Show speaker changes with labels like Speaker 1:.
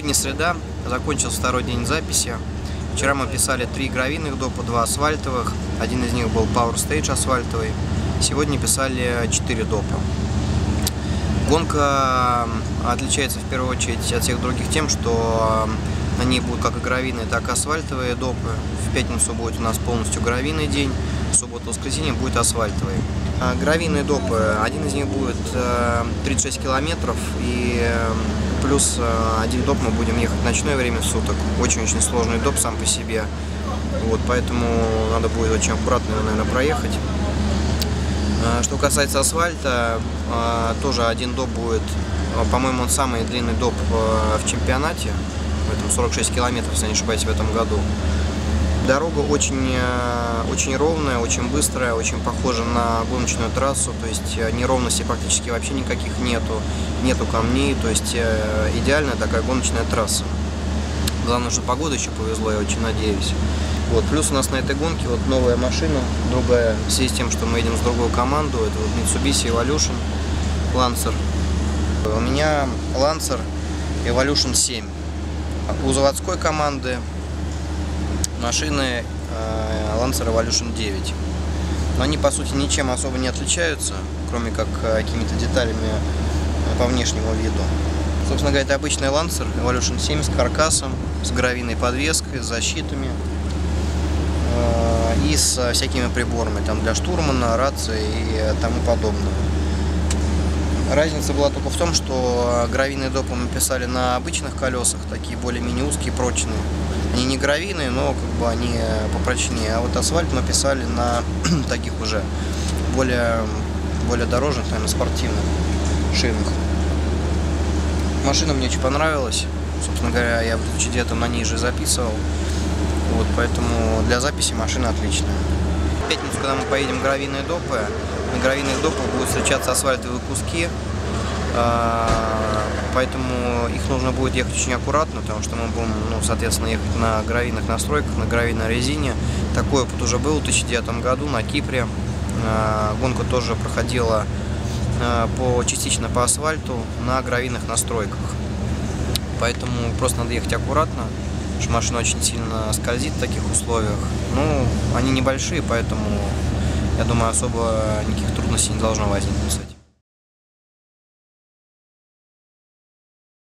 Speaker 1: Сегодня среда, закончился второй день записи. Вчера мы писали 3 гравийных допа, 2 асфальтовых. Один из них был Power Stage асфальтовый. Сегодня писали 4 допа. Гонка отличается в первую очередь от всех других тем, что на ней будут как и гравийные, так и асфальтовые допы. В пятницу будет у нас полностью гравийный день, в субботу-воскресенье будет асфальтовый. Гравийные допы, один из них будет 36 километров, и плюс один доп мы будем ехать в ночное время суток. Очень-очень сложный доп сам по себе, вот, поэтому надо будет очень аккуратно его, наверное, проехать. Что касается асфальта, тоже один доп будет, по-моему, он самый длинный доп в чемпионате, в этом 46 километров, если не ошибаюсь, в этом году. Дорога очень ровная, очень быстрая, очень похожа на гоночную трассу, то есть неровностей практически вообще никаких нету камней, то есть идеальная такая гоночная трасса. Главное, что погода еще повезло, я очень надеюсь. Вот. Плюс у нас на этой гонке вот новая машина, другая, в связи с тем, что мы едем с другой командой, это вот Mitsubishi Evolution Lancer. У меня Lancer Evolution 7. У заводской команды машины Lancer Evolution 9. Но они, по сути, ничем особо не отличаются, кроме как какими-то деталями по внешнему виду. Собственно говоря, это обычный Lancer Evolution 7 с каркасом, с гравийной подвеской, с защитами и с всякими приборами там для штурмана, рации и тому подобное. Разница была только в том, что гравийные допы мы писали на обычных колесах, такие более-менее узкие, прочные. Они не гравийные, но как бы они попрочнее. А вот асфальт мы писали на таких уже более дорожных, наверное, спортивных шинах. Машина мне очень понравилась. Собственно говоря, я в 2009 на ней же записывал. Вот, поэтому для записи машина отличная. В пятницу, когда мы поедем в гравийные допы, на гравийных допах будут встречаться асфальтовые куски. Поэтому их нужно будет ехать очень аккуратно, потому что мы будем, соответственно, ехать на гравийных настройках, на гравийной резине. Такой опыт уже был в 2009 году на Кипре. Гонка тоже проходила частично по асфальту на гравийных настройках. Поэтому просто надо ехать аккуратно, потому что машина очень сильно скользит в таких условиях. Ну, они небольшие, поэтому, я думаю, особо никаких трудностей не должно возникнуть с этим.